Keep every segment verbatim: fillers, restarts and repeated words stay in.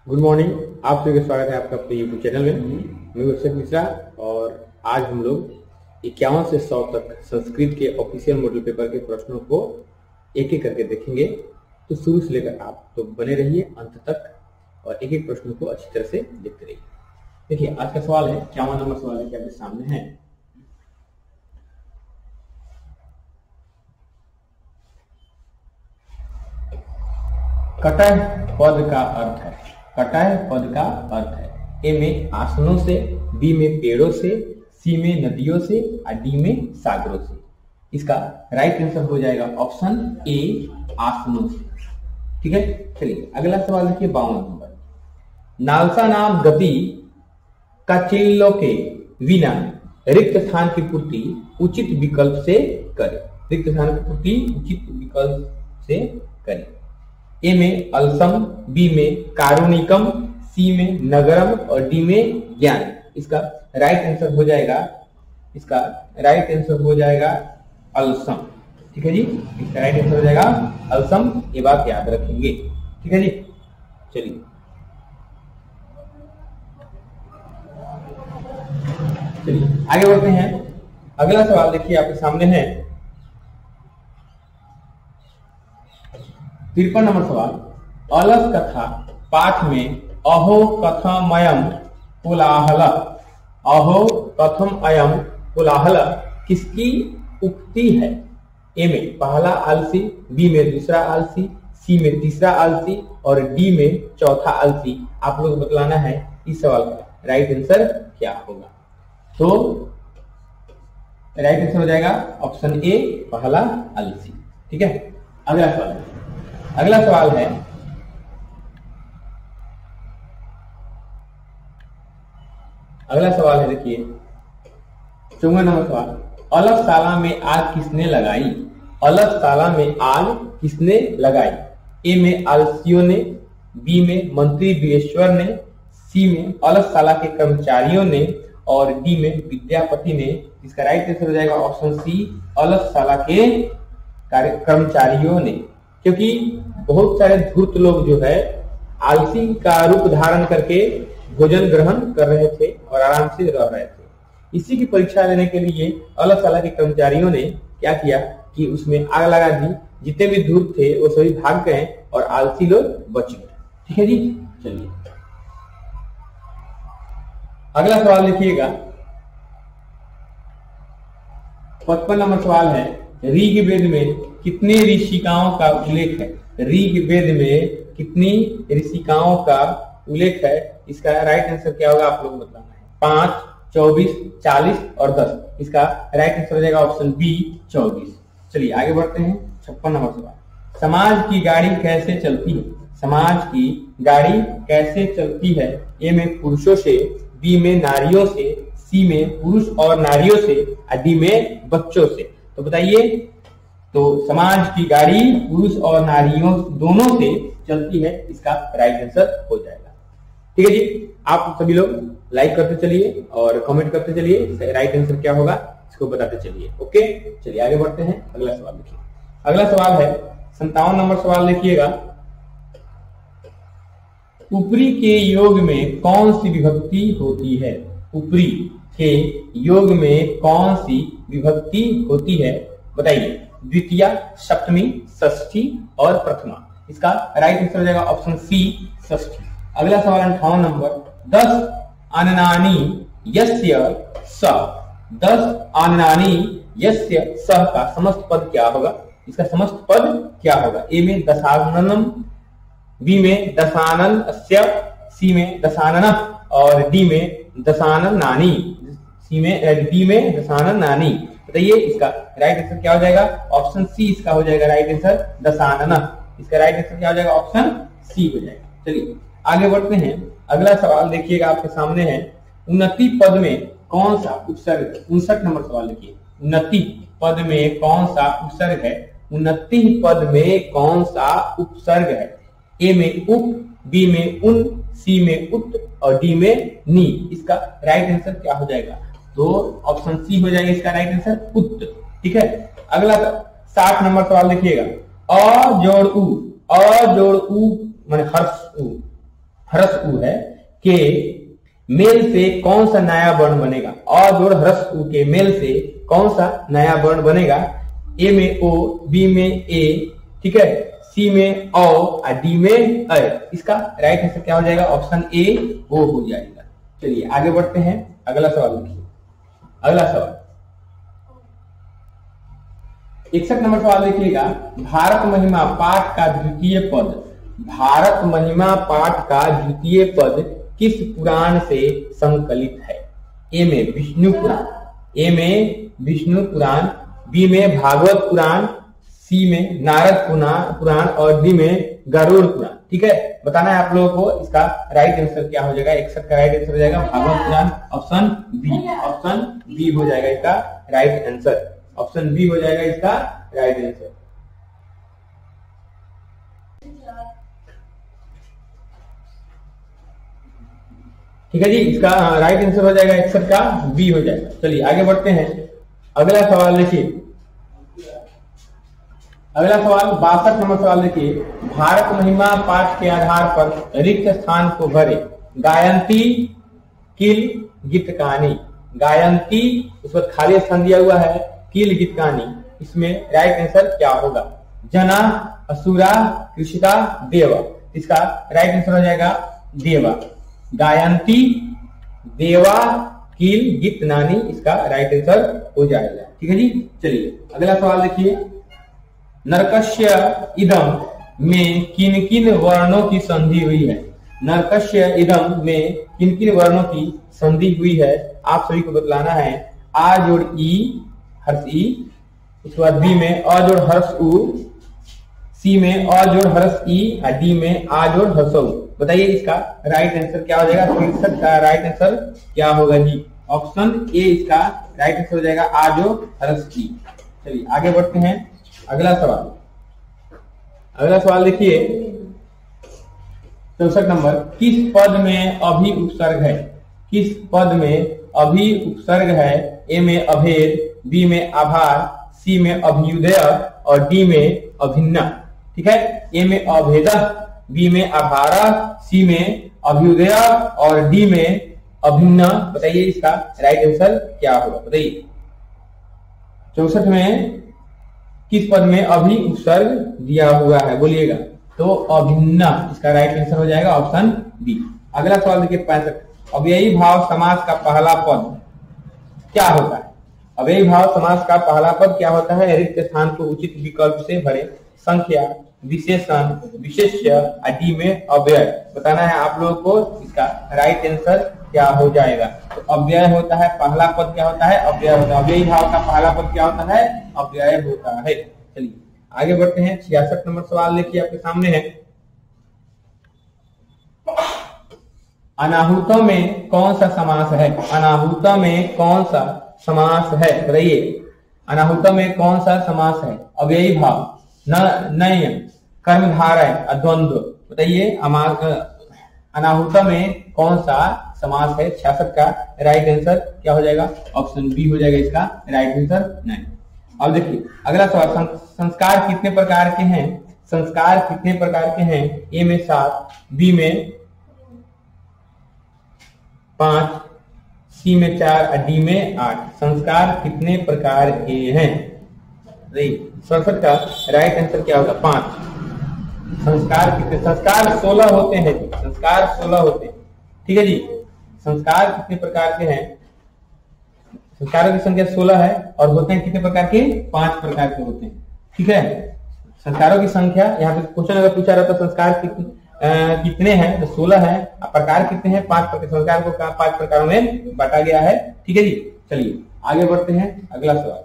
Good morning. आप सभी का स्वागत है आपका अपने यूट्यूब चैनल में। मैं अक्षय मिश्रा और आज हम लोग इक्यावन से सौ तक संस्कृत के ऑफिशियल मॉडल पेपर के प्रश्नों को एक एक करके देखेंगे। तो शुरू से लेकर आप तो बने रहिए अंत तक और एक एक प्रश्नों को अच्छी तरह से देखते रहिए। देखिए आज का सवाल है, इक्यावन नंबर सवाल है कि आपके सामने है। कटह पद का अर्थ है, कटह पद का अर्थ है ए में आसनों से, बी में पेड़ों से, सी में नदियों से और डी में सागरों से। इसका राइट आंसर हो जाएगा ऑप्शन ए आसनों से। ठीक है, चलिए अगला सवाल देखिए बावन नंबर। नालसा नाम गति का चिल्लों के बिना रिक्त स्थान की पूर्ति उचित विकल्प से करे। रिक्त स्थान की पूर्ति उचित विकल्प से करे। ए में अलसम, बी में कारुणिकम, सी में नगरम और डी में ज्ञान। इसका राइट आंसर हो जाएगा इसका राइट आंसर हो जाएगा अलसम। ठीक है जी, इसका राइट आंसर हो जाएगा अलसम। ये बात याद रखेंगे। ठीक है जी, चलिए चलिए आगे बढ़ते हैं। अगला सवाल देखिए आपके सामने है तिरपन नंबर सवाल। अलस कथा पाठ में अहो कथमयम कोलाहल, अहो कथम अयम कोलाहल किसकी उक्ति है? ए में पहला आलसी, बी में दूसरा आलसी, सी में तीसरा आलसी और डी में चौथा आलसी। आप लोग बतलाना है इस सवाल का राइट आंसर क्या होगा। तो राइट आंसर हो जाएगा ऑप्शन ए पहला आलसी। ठीक है, अगला सवाल अगला सवाल है अगला सवाल है देखिए चौवन नंबर सवाल। अलग साला में आग किसने लगाई? अलग साला में आग किसने लगाई? ए में आलसियों ने, बी में मंत्री वीरेश्वर ने, सी में अलग साला के कर्मचारियों ने और डी में विद्यापति ने। इसका राइट आंसर हो जाएगा ऑप्शन सी अलग साला के कर्मचारियों ने। क्योंकि बहुत सारे धूर्त लोग जो है आलसी का रूप धारण करके भोजन ग्रहण कर रहे थे और आराम से रह रहे थे। इसी की परीक्षा लेने के लिए अलग साला के कर्मचारियों ने क्या किया कि उसमें आग लगा दी। जितने भी धूर्त थे वो सभी भाग गए और आलसी लोग बच गए। ठीक है जी, चलिए अगला सवाल देखिएगा। पचपन नंबर सवाल है ऋग्वेद में कितने ऋषिकाओं का उल्लेख है? ऋग्वेद में कितनी ऋषिकाओं का उल्लेख है? इसका राइट आंसर क्या होगा आप लोग बताना है। पांच, चौबीस, चालीस और दस। इसका राइट आंसर हो जाएगा ऑप्शन बी चौबीस। चलिए आगे बढ़ते हैं। छप्पन नंबर सवाल। समाज की गाड़ी कैसे चलती है? समाज की गाड़ी कैसे चलती है? ए में पुरुषों से, बी में नारियों से, सी में पुरुष और नारियों से और डी में बच्चों से। तो बताइए, तो समाज की गाड़ी पुरुष और नारियों दोनों से चलती है। इसका राइट आंसर हो जाएगा। ठीक है जी, आप सभी लोग लाइक करते चलिए और कमेंट करते चलिए राइट आंसर क्या होगा इसको बताते चलिए। ओके, चलिए आगे बढ़ते हैं। अगला सवाल देखिए। अगला सवाल है संतावन नंबर सवाल देखिएगा। ऊपरी के योग में कौन सी विभक्ति होती है? ऊपरी के योग में कौन सी विभक्ति होती है बताइए। द्वितीया, सप्तमी, षष्ठी और प्रथमा। इसका राइट आंसर हो जाएगा ऑप्शन सी षष्ठी। अगला सवाल अंठावन नंबर। दस अन्नानि यस्य सः, दस अन्नानि यस्य सः का समस्त पद क्या होगा? इसका समस्त पद क्या होगा? ए में दशाननम, बी में दशानन अस्य, सी में दशाननः और डी में दशानन नानी। सी में डी में दशानन नानी। बताइए इसका राइट आंसर क्या हो जाएगा? ऑप्शन सी इसका हो जाएगा राइट आंसर दशाननः। इसका राइट आंसर क्या हो जाएगा? ऑप्शन सी हो जाएगा। चलिए आगे बढ़ते हैं। अगला सवाल देखिएगा आपके सामने है। उन्नति पद में कौन सा उपसर्ग? उनसठ नंबर सवाल देखिए। उन्नति पद में कौन सा उपसर्ग है? उन्नति पद में कौन सा उपसर्ग है? ए में उप, बी में उन, सी में उत और डी में नी। इसका राइट आंसर क्या हो जाएगा? तो ऑप्शन सी हो जाएगा इसका राइट आंसर उत। ठीक है, अगला साठ नंबर सवाल देखिएगा। अ जोड़ उ, अ जोड़ उ माने हर्ष उ, हर्ष उ है के मेल से कौन सा नया वर्ण बनेगा। अ जोड़ हर्ष उ के मेल से कौन सा नया वर्ण बनेगा। ए में ओ, बी में ए, ठीक है, सी में औ और डी में अ। इसका राइट आंसर क्या हो जाएगा, ऑप्शन ए ओ हो जाएगा। चलिए आगे बढ़ते हैं, अगला सवाल देखिए। अगला सवाल इकसठ नंबर सवाल देखिएगा। भारत महिमा पाठ का द्वितीय पद, भारत महिमा पाठ का द्वितीय पद किस पुराण से संकलित है। ए में विष्णु पुराण, ए में विष्णु पुराण, बी में भागवत पुराण, सी में नारद पुराण और डी में गरुड़ पुराण। ठीक है, बताना है आप लोगों को इसका राइट आंसर क्या हो जाएगा। इकसठ का राइट आंसर हो जाएगा Bhagavata Purana, option B, option B हो जाएगा इसका राइट आंसर, ऑप्शन बी हो जाएगा इसका राइट आंसर। ठीक है जी, इसका राइट आंसर हो जाएगा इकसठ का बी हो जाएगा। चलिए आगे बढ़ते हैं, अगला सवाल देखिए। अगला सवाल बासठ नंबर सवाल देखिए। भारत महिमा पाठ के आधार पर रिक्त स्थान को भरे। गायंती, किल, गीतकानी। गायंती, उस पर खाली स्थान दिया हुआ है, किल, गीतकानी। इसमें राइट आंसर क्या होगा। जना, असुरा, कृषिका, देवा। इसका राइट आंसर हो जाएगा देवा। गायंती, देवा, किल, गीतनानी, इसका राइट आंसर हो जाएगा। ठीक है जी, चलिए अगला सवाल देखिए। नरकस्य इदम में किन किन वर्णों की संधि हुई है। नरकस्य इदम में किन किन वर्णों की संधि हुई है, आप सभी को बतलाना है। आ जोड़ ई, हर्ष ई, उसके बाद बी में अ जोड़ हर्ष उ, सी में अ जोड़ हर्ष ई, डी में आ जोड़ हर्ष उ। बताइए इसका राइट आंसर क्या हो जाएगा। तिरसठ का राइट आंसर क्या होगा जी, ऑप्शन ए इसका राइट आंसर हो जाएगा आ जोड़ हर्ष ई। चलिए आगे बढ़ते हैं, अगला सवाल। अगला सवाल देखिए चौसठ नंबर। किस पद में अभी उपसर्ग है। किस पद में अभी उपसर्ग है। ए में अभेद, बी में आभार, सी में अभ्युदय और डी में अभिन्न। ठीक है, ए में अभेद, बी में आभार, सी में अभ्युदय और डी में अभिन्न। बताइए इसका राइट आंसर क्या होगा। बताइए चौसठ में किस पद में अभी उपसर्ग दिया हुआ है, बोलिएगा। तो अभिन्न, इसका राइट आंसर हो जाएगा ऑप्शन बी। अगला सवाल देखिए पैंसठ। अव्ययी भाव समास का पहला पद क्या होता है। अव्ययी भाव समास का पहला पद क्या होता है। रिक्त स्थान को उचित विकल्प से भरे। संख्या, विशेषण, विशेष्य, डी में अव्यय। बताना है आप लोगों को इसका राइट आंसर क्या हो जाएगा। तो अव्यय होता है, पहला पद क्या होता है, अव्यय होता है। अव्ययी भाव का पहला पद क्या होता है, अव्यय होता है। चलिए आगे बढ़ते हैं, छियासठ नंबर सवाल देखिए आपके सामने है। अनाहुतों में कौन सा समास है। अनाहुतों में कौन सा समास है, बताइए। अनाहुतों में कौन सा समास है। अव्ययी भाव, न, नय, कर्मधारय, द्वंद्व। बताइए अनाहुतों में कौन सा समास है। छियासठ का राइट आंसर क्या हो जाएगा, ऑप्शन बी हो जाएगा इसका राइट आंसर। नहीं, अब देखिए अगला सवाल। संस्कार कितने प्रकार के हैं। संस्कार कितने प्रकार के हैं। ए में सात, बी में पांच, सी में चार, डी में आठ। संस्कार कितने प्रकार के हैं। सड़सठ का राइट आंसर क्या होगा, पांच। संस्कार कितने, संस्कार सोलह होते हैं। संस्कार सोलह होते हैं। ठीक है जी, संस्कार कितने प्रकार के हैं। संस्कारों की संख्या सोलह है और होते हैं कितने प्रकार के, पांच प्रकार के होते हैं। ठीक है, संस्कारों की संख्या यहाँ पे क्वेश्चन अगर पूछा रहता संस्कार कितने आ, कितने हैं तो सोलह है। प्रकार कितने हैं, पांच प्रकार। संस्कार को पांच प्रकारों में बांटा गया है। ठीक है जी, चलिए आगे बढ़ते हैं, अगला सवाल।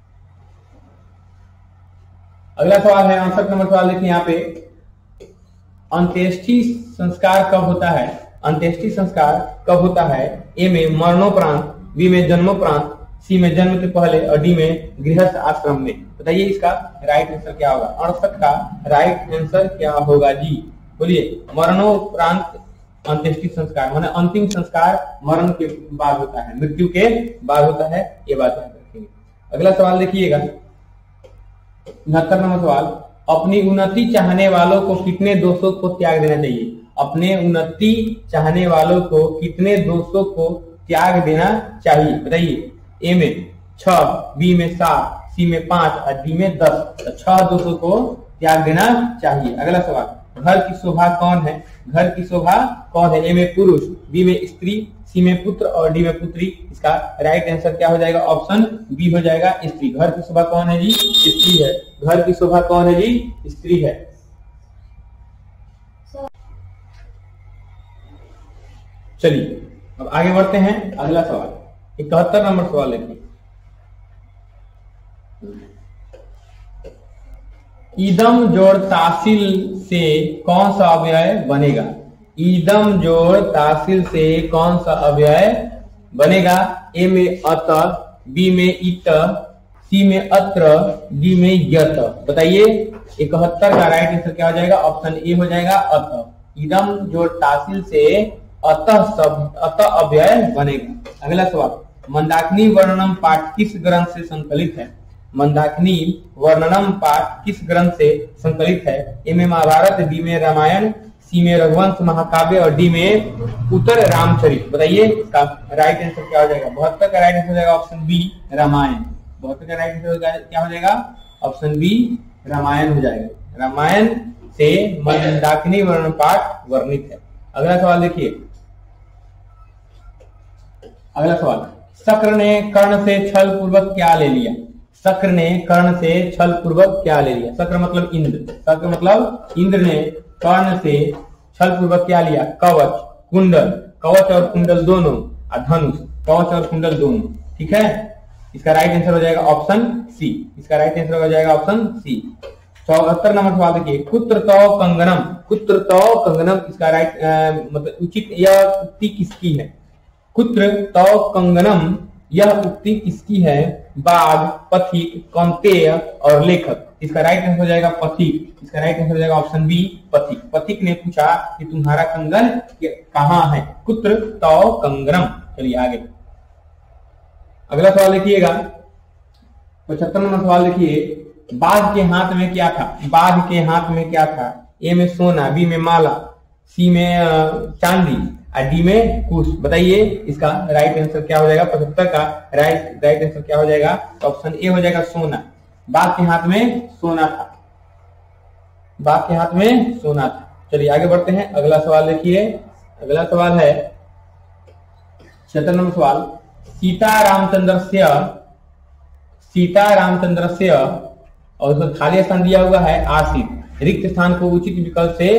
अगला सवाल है अड़सठ नंबर सवाल देखिए यहाँ पे। अंत्येष्टि संस्कार कब होता है। अंत्येष्टि संस्कार कब होता है। ए में मरणोपरांत, बी में जन्मोपरांत, सी में जन्म के पहले और डी में गृहस्थ आश्रम में। बताइए इसका राइट आंसर क्या होगा। अड़सठ का राइट आंसर क्या होगा जी, बोलिए। मरणोपरांत अंत्येष्टि संस्कार माने अंतिम संस्कार मरण के बाद होता है, मृत्यु के बाद होता है, ये बात याद रखेंगे। अगला सवाल देखिएगा उनहत्तर नंबर सवाल। अपनी उन्नति चाहने वालों को कितने दोषों को त्याग देना चाहिए। अपने उन्नति चाहने वालों को कितने दोषों को त्याग देना चाहिए? बताइए। ए में छह, बी में सात, सी में पांच और डी में दस। तो छह दोषों को त्याग देना चाहिए। अगला सवाल, घर की शोभा कौन है? घर की शोभा कौन है? ए में पुरुष, बी में स्त्री, सी में पुत्र और डी में पुत्री। इसका राइट आंसर क्या हो जाएगा? ऑप्शन बी हो जाएगा, स्त्री। घर की शोभा कौन है जी? स्त्री है। घर की शोभा कौन है जी? स्त्री है। चलिए अब आगे बढ़ते हैं। अगला सवाल इकहत्तर नंबर सवाल लिखिए। ईदम जोड़ तासिल से कौन सा अव्यय बनेगा? ईदम जोड़ तासिल से कौन सा अव्यय बनेगा? ए में अत, बी में इत, सी में अत्र, डी में यत। बताइए इकहत्तर का राइट आंसर क्या हो जाएगा? ऑप्शन ए हो जाएगा, अत। ईदम जोड़ तासिल से अतः शब्द अतः अव्यय बनेगा। अगला सवाल, मंदाकिनी वर्णनम पाठ किस ग्रंथ से संकलित है? मंदाकिनी वर्णनम पाठ किस ग्रंथ से संकलित है? ए में महाभारत, बी में रामायण, सी में रघुवंश महाकाव्य और डी में उत्तर रामचरित। बताइए इसका राइट आंसर क्या हो जाएगा? बहत्तर का राइट आंसर हो जाएगा ऑप्शन बी, रामायण। बहत्तर का राइट आंसर क्या हो जाएगा? ऑप्शन बी, रामायण हो जाएगा। रामायण से मंदाकिनी वर्णन पाठ वर्णित है। अगला सवाल देखिए। अगला सवाल, शक्र ने कर्ण से छल पूर्वक क्या ले लिया? शक्र ने कर्ण से छल पूर्वक क्या ले लिया? शक्र मतलब इंद्र। शक्र मतलब इंद्र ने कर्ण से छल पूर्वक क्या लिया? कवच, कुंडल, कवच और कुंडल दोनों, और धनुष, कवच और कुंडल दोनों। ठीक है, इसका राइट आंसर हो जाएगा ऑप्शन सी। इसका राइट आंसर हो जाएगा ऑप्शन सी। चौहत्तर नंबर सवाल देखिए। कुत्र तो कंगनम, कुत्र तो कंगनम, इसका राइट मतलब उचित यह उक्ति किसकी है? कुत्र तो कंगनम, यह उक्ति किसकी है? बाघ, पथिक, कौंतेय और लेखक। इसका राइट आंसर हो जाएगा पथिक। इसका राइट आंसर हो जाएगा ऑप्शन बी, पथिक। पथिक ने पूछा कि तुम्हारा कंगन कहाँ है? कुत्र तो कंगनम। चलिए आगे अगला सवाल देखिएगा। पचहत्तर नंबर सवाल देखिए। बाघ के हाथ में क्या था? बाघ के हाथ में क्या था? ए में सोना, बी में माला, सी में चांदी और डी में कुश। बताइए इसका राइट आंसर क्या हो जाएगा? पचहत्तर का राइट राइट आंसर क्या हो जाएगा? ऑप्शन ए हो जाएगा, सोना। बाघ के हाथ में सोना था। बाघ के हाथ में सोना था। चलिए आगे बढ़ते हैं। अगला सवाल देखिए। अगला सवाल है छिहत्तर नंबर सवाल। सीता रामचंद्र से सीता रामचंद्र से और उसको खाली स्थान दिया हुआ है आसित। रिक्त स्थान को उचित विकल्प से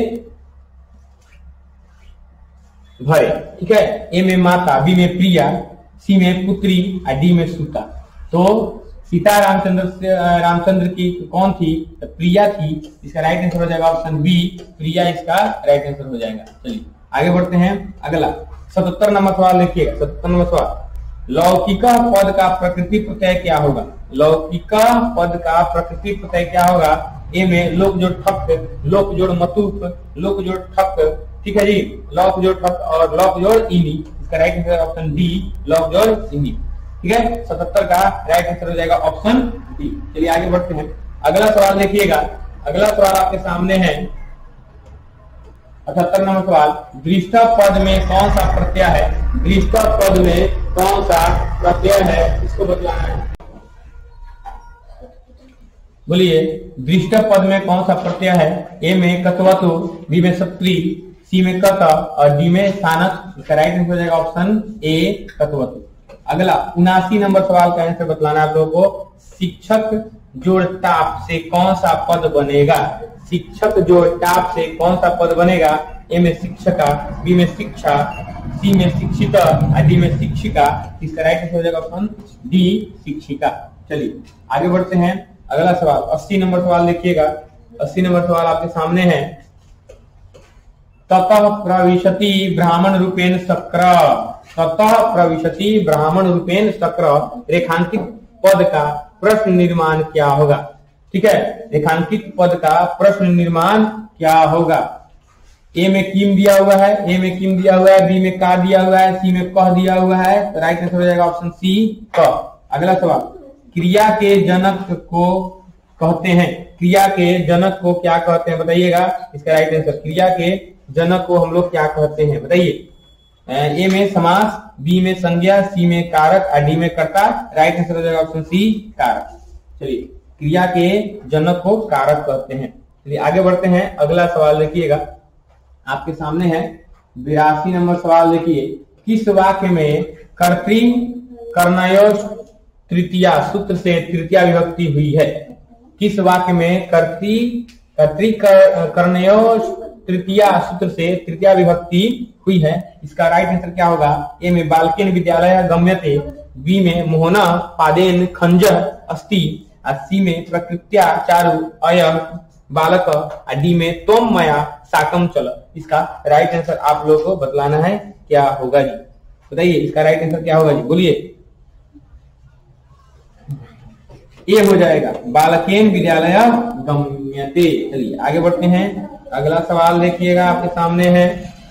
भरे। ठीक है, ए में माता, बी में प्रिया, सी में पुत्री और डी में सुता। तो सीता रामचंद्र से रामचंद्र की कौन थी? तो प्रिया थी। इसका राइट आंसर हो जाएगा ऑप्शन बी, प्रिया इसका राइट आंसर हो जाएगा। चलिए आगे बढ़ते हैं। अगला सतहत्तर नंबर सवाल देखिएगा। सतहत्तर नंबर सवाल, लौकिक पद का प्रकृति प्रत्यय क्या होगा? लौकिक पद का प्रकृति प्रत्यय क्या होगा? ए में लोक जोड़ ठक, लोक जोड़ मतुप, लोक जोड़ ठक। ठीक है जी, लौक जोड़ ठक और लौक जोड़ इनी। इसका राइट आंसर ऑप्शन डी, लौक जोड़ इनी। ठीक है, सतहत्तर का राइट आंसर हो जाएगा ऑप्शन डी। चलिए आगे बढ़ते हैं। अगला सवाल देखिएगा। अगला सवाल आपके सामने है अठहत्तर नंबर सवाल। दृष्ट पद में कौन सा प्रत्यय है? दृष्ट पद में कौन सा प्रत्यय है? इसको बतलाना है। बोलिए, दृष्ट पद में कौन सा प्रत्यय है? ए में कतवतु, बी में सत्री, सी में कत और डी में सानक। इसका राइट आंसर हो जाएगा ऑप्शन ए, कतवतु। अगला उनासी नंबर सवाल का आंसर बतलाना आप लोगों को। शिक्षक जोड़ टाप से कौन सा पद बनेगा? शिक्षक जोड़ टाप से कौन सा पद बनेगा? ए में शिक्षका, बी में शिक्षा, सी में शिक्षित और डी में शिक्षिका। इसका राइट आंसर हो जाएगा ऑप्शन डी, शिक्षिका। चलिए आगे बढ़ते हैं। अगला सवाल अस्सी नंबर सवाल देखिएगा। अस्सी नंबर सवाल आपके सामने है। ततः प्रविशति ब्राह्मण रूपेण शक्र, ततः प्रविशति ब्राह्मण रूपेण शक्र रेखांकित पद का प्रश्न निर्माण क्या होगा? ठीक है, रेखांकित पद का प्रश्न निर्माण क्या होगा? ए में किम दिया हुआ है, ए में किम दिया हुआ है, बी में का दिया हुआ है, सी में कह दिया हुआ है। तो राइट आंसर हो जाएगा ऑप्शन सी, क। अगला सवाल, क्रिया के जनक को कहते हैं, क्रिया के जनक को क्या कहते हैं? बताइएगा इसका राइट आंसर। क्रिया के जनक को हम लोग क्या कहते हैं बताइए। ए में समास, बी में संज्ञा, सी में कारक और डी में कर्ता। राइट आंसर हो जाएगा ऑप्शन सी कारक। चलिए क्रिया के जनक को कारक कहते हैं। चलिए आगे बढ़ते हैं, अगला सवाल देखिएगा आपके सामने है बिरासी नंबर सवाल। देखिए किस वाक्य में कर्तृ कर्णयोः तृतीया सूत्र से तृतीया विभक्ति हुई है। किस वाक्य में कर्तृ कर्तृ कर्णयोः तृतीया सूत्र से तृतीया विभक्ति हुई है। इसका राइट आंसर क्या होगा। ए में बालकेन विद्यालय गम्यते, बी में मोहना पादेन खंजः अस्ति, सी में प्रकृत्या चारु अयं बालक, डी में तोम मया साकम चल। इसका राइट आंसर आप लोगों को बतलाना है क्या होगा जी, बताइए इसका राइट आंसर क्या होगा जी, बोलिए। ये हो जाएगा बालकेन विद्यालय गम्यते। चलिए आगे बढ़ते हैं, अगला सवाल देखिएगा आपके सामने है।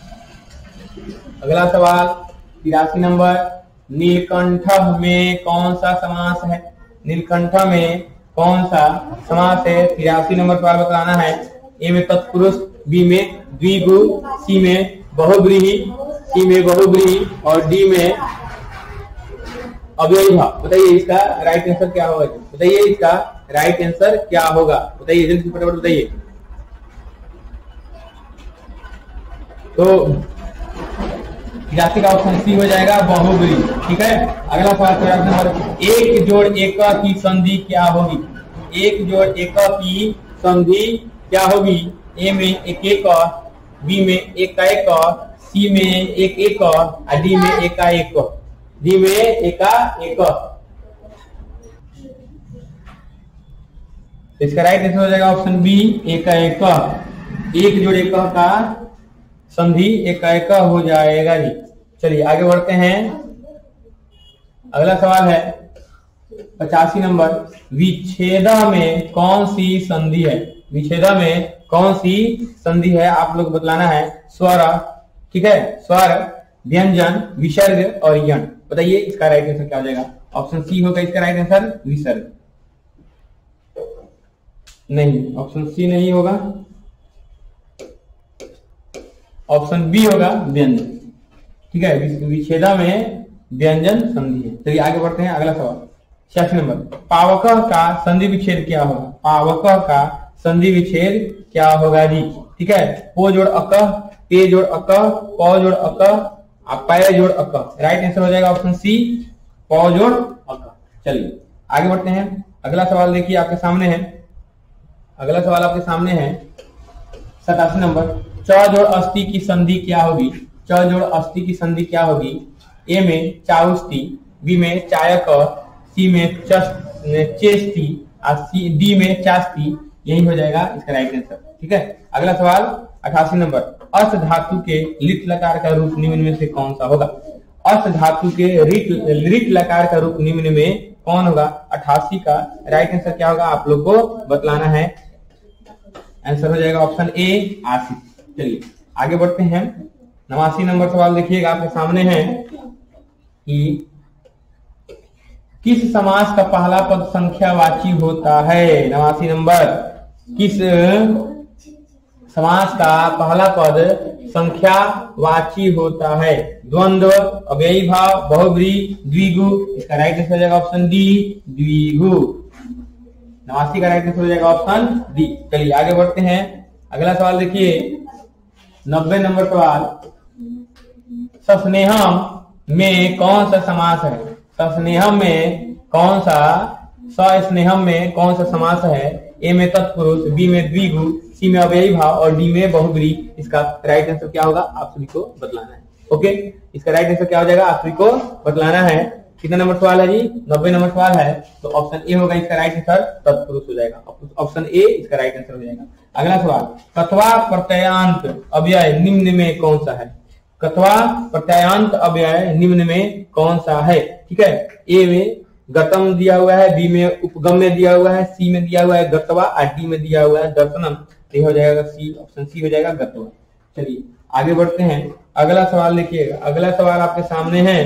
अगला सवाल तिरासी नंबर, नीलकंठ में कौन सा समास है। नीलकंठ में कौन सा समास है, तिरासी नंबर सवाल बताना है। ए में तत्पुरुष, बी में द्विगु, सी में बहुब्रीहि, सी में बहुब्रीहि और डी में अव्ययी भाव। बताइए इसका राइट आंसर क्या होगा, बताइए इसका राइट आंसर क्या होगा, बताइए जल्दी से फटाफट बताइए। तो तिरासी का ऑप्शन सी हो जाएगा बहुब्री। ठीक है, अगला सवाल नंबर, एक जोड़ एक की संधि क्या होगी। एक जोड़ एक की संधि क्या होगी। ए में एक एक, बी में एक एक, सी में एक एक और डी में एका एक, डी में एका एक। इसका राइट आंसर हो जाएगा ऑप्शन बी एका एक। एक जोड़ एक का संधि एका एक हो जाएगा जी। चलिए आगे बढ़ते हैं, अगला सवाल है पचासी नंबर, विच्छेदा में कौन सी संधि है। विच्छेदा में कौन सी संधि है आप लोग बतलाना है। स्वर, ठीक है, स्वर, व्यंजन, विसर्ग और यण। बताइए इसका राइट आंसर क्या हो जाएगा। ऑप्शन सी होगा इसका राइट आंसर विसर्ग। नहीं, ऑप्शन सी नहीं होगा, ऑप्शन बी होगा व्यंजन। ठीक है, विच्छेदा में व्यंजन संधि है। चलिए आगे बढ़ते हैं, अगला सवाल छियासी नंबर, पावक का संधि विच्छेद क्या होगा। पावक का संधि विच्छेद क्या होगा जी। ठीक है, पो जोड़ अक, पे जोड़ अक, पौ जोड़ अक, पै जोड़ अक। राइट आंसर हो जाएगा ऑप्शन सी पौ जोड़ अक। चलिए आगे बढ़ते हैं, अगला सवाल देखिए आपके सामने है। अगला सवाल आपके सामने है सतासी नंबर, च जोड़ अस्थि की संधि क्या होगी। च जोड़ अस्थि की संधि क्या होगी। ए में चाउस्ती, बी में चायक, सी में चेस्ती, सी डी में चास्ती। यही हो जाएगा इसका राइट आंसर। ठीक है, अगला सवाल अठासी नंबर, अस धातु के लिट लकार का रूप निम्न में से कौन सा होगा। अस धातु के लिट लकार का रूप निम्न में कौन होगा। अठासी का राइट आंसर क्या होगा आप लोग को बतलाना है। आंसर हो जाएगा ऑप्शन ए आसिफ। चलिए आगे बढ़ते हैं, नवासी नंबर सवाल देखिएगा आपके सामने है कि किस समास का पहला पद संख्यावाची होता है। नवासी नंबर, किस समास का पहला पद संख्यावाची होता है। द्वंद्व, अव्ययी भाव, बहुब्रीहि, द्विगु। इसका राइट आंसर हो जाएगा ऑप्शन डी द्विगु। नवासी का राइट आंसर हो जाएगा ऑप्शन डी। चलिए आगे बढ़ते हैं, अगला सवाल देखिए नब्बे नंबर सवाल, सस्नेहम में कौन सा समास है। सस्नेहम में कौन सा, सस्नेहम में कौन सा समास है। ए में तत्पुरुष, बी में द्विगु, सी में अव्ययी भाव और डी में बहुब्रीहि। इसका राइट आंसर क्या होगा आप सभी को बतलाना है। ओके, इसका राइट आंसर क्या हो जाएगा आप सभी को बतलाना है। कितना नंबर सवाल है जी, नब्बे नंबर सवाल है, तो ऑप्शन ए होगा इसका राइट आंसर तत्पुरुष हो जाएगा। ऑप्शन ए इसका राइट आंसर हो जाएगा। अगला सवाल, कथवा प्रत्ययांत अव्यय निम्न में कौन सा है। कथवा प्रत्ययांत अव्यय निम्न में कौन सा है। ठीक है, ए में गतम दिया हुआ है, बी में उपगम्य दिया हुआ है, सी में दिया हुआ है गतवा और डी में दिया हुआ है दर्शनम। ये हो जाएगा सी, ऑप्शन सी हो जाएगा गतवा। चलिए आगे बढ़ते हैं, अगला सवाल देखिएगा। अगला सवाल आपके सामने है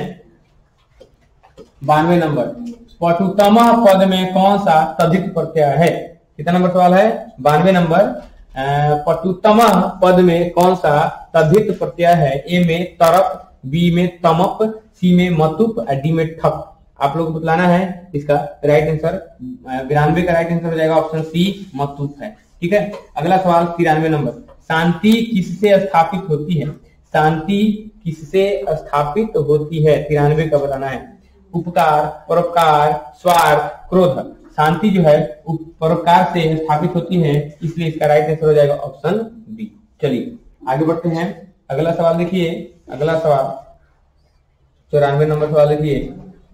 बानवे नंबर, पटुतम पद में कौन सा तद्धित प्रत्यय है। कितना नंबर सवाल है, बानवे नंबर। पटुतम पद में कौन सा तद्धित प्रत्यय है? ए में तरप, बी में तमप, सी में मतुप और डी में ठप। आप लोग को बतलाना है। इसका राइट आंसर बिरानवे का राइट आंसर हो जाएगा ऑप्शन सी मतुप है। ठीक है, अगला सवाल तिरानवे नंबर, शांति किससे स्थापित होती है? शांति किससे स्थापित होती है? तिरानवे का बताना है। उपकार, परोपकार, स्वार्थ, क्रोध। शांति जो है परोपकार से स्थापित होती है, इसलिए इसका राइट आंसर हो जाएगा ऑप्शन बी। चलिए आगे बढ़ते हैं। अगला सवाल देखिए, अगला सवाल चौरानवे नंबर सवाल देखिए,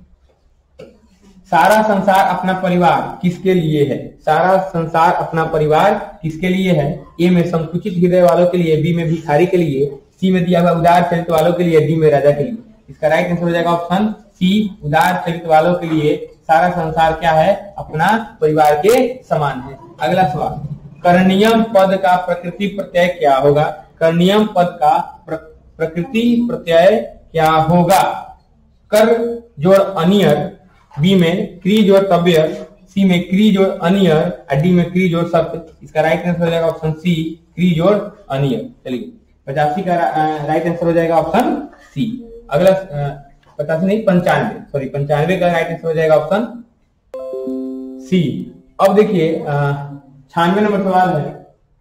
सारा संसार अपना परिवार किसके लिए है? सारा संसार अपना परिवार किसके लिए है? ए में संकुचित हृदय वालों के लिए, बी में भिखारी के लिए, सी में दिया हुआ उदार चरित्र वालों के लिए, डी में राजा के लिए। इसका राइट आंसर हो जाएगा ऑप्शन सी उदार चरित्र वालों के लिए। सारा संसार क्या है? अपना परिवार के समान है। अगला सवाल, कर्णियम पद का प्रकृति प्रत्यय क्या होगा? कर्णियम पद का प्र, प्रकृति प्रत्यय क्या होगा? कर जोड़ अनियर, बी में क्री जोड़ तव्य, सी में क्री जोड़ अनियर और डी में क्री जोड़ सत्य। इसका राइट आंसर हो जाएगा ऑप्शन सी क्री जोड़ अनियर। चलिए पचासी का राइट आंसर हो जाएगा ऑप्शन सी। अगला पचासी नहीं पंचानवे सॉरी पंचानवे का राइट आंसर हो जाएगा ऑप्शन सी। अब देखिए छियानवे नंबर सवाल है,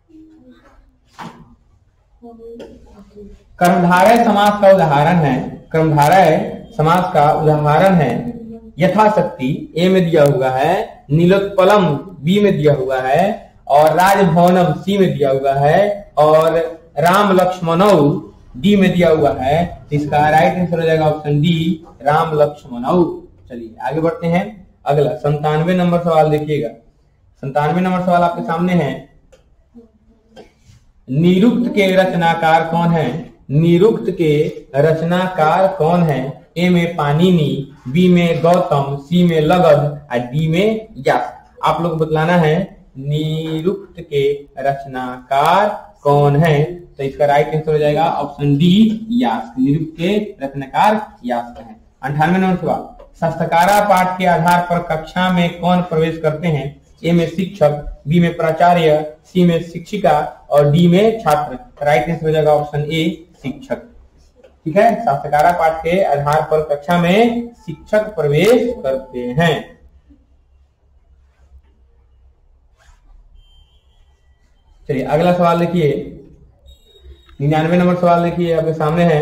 कर्मधारय समास का उदाहरण है। कर्मधारय समास का उदाहरण है यथाशक्ति, ए में दिया हुआ है, नीलोत्पलम बी में दिया हुआ है, और राजभवनम सी में दिया हुआ है, और राम लक्ष्मणौ डी में दिया हुआ है। इसका राइट आंसर हो जाएगा ऑप्शन डी राम लक्ष्मणौ। चलिए आगे बढ़ते हैं। अगला संतानवे नंबर सवाल देखिएगा। संतानवे नंबर सवाल आपके सामने है, निरुक्त के रचनाकार कौन है? निरुक्त के रचनाकार कौन है? ए में पाणिनि, बी में गौतम, सी में लगध और डी में यास्क। आप लोग बतलाना है निरुक्त के रचनाकार कौन है? तो इसका राइट आंसर हो जाएगा ऑप्शन डी यास्क। निरुक्त के रचनाकार यास्क है। अंठानवे नंबर सवाल, शास्त्रकारा पाठ के आधार पर कक्षा में कौन प्रवेश करते हैं? ए में शिक्षक, बी में प्राचार्य, सी में शिक्षिका और डी में छात्र। राइट आंसर हो जाएगा ऑप्शन ए शिक्षक। ठीक है, शास्त्रकारा पाठ के आधार पर कक्षा में शिक्षक प्रवेश करते हैं। चलिए अगला सवाल देखिए, निन्यानवे नंबर सवाल देखिए आपके सामने है,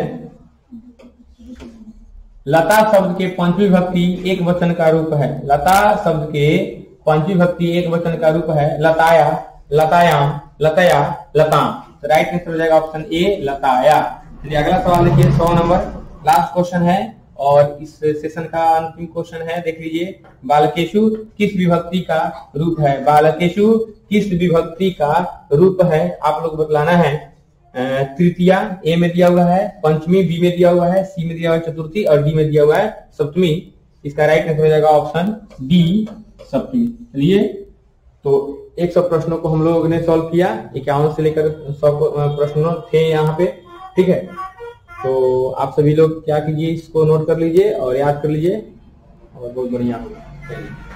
लता शब्द के पंचमी विभक्ति एक वचन का रूप है। लता शब्द के पंचमी विभक्ति एक वचन का रूप है लताया, लतायाम, लतया, लताम। तो राइट आंसर हो जाएगा ऑप्शन ए लताया। चलिए अगला सवाल देखिए, सौ नंबर लास्ट क्वेश्चन है और इस सेशन का अंतिम क्वेश्चन है। देख लीजिए, बालकेशु किस विभक्ति का रूप है? बालकेशु किस विभक्ति का रूप है? आप लोग बतलाना है। तृतीया ए में दिया हुआ है, पंचमी बी में दिया हुआ है, सी में दिया हुआ है चतुर्थी और डी में दिया हुआ है सप्तमी। इसका राइट आंसर हो जाएगा ऑप्शन डी सप्तमी। चलिए तो सौ प्रश्नों को हम लोगों ने सॉल्व किया, इक्यावन से लेकर सौ प्रश्नों थे यहाँ पे। ठीक है, तो आप सभी लोग क्या कीजिए, इसको नोट कर लीजिए और याद कर लीजिए और बहुत बढ़िया होगा।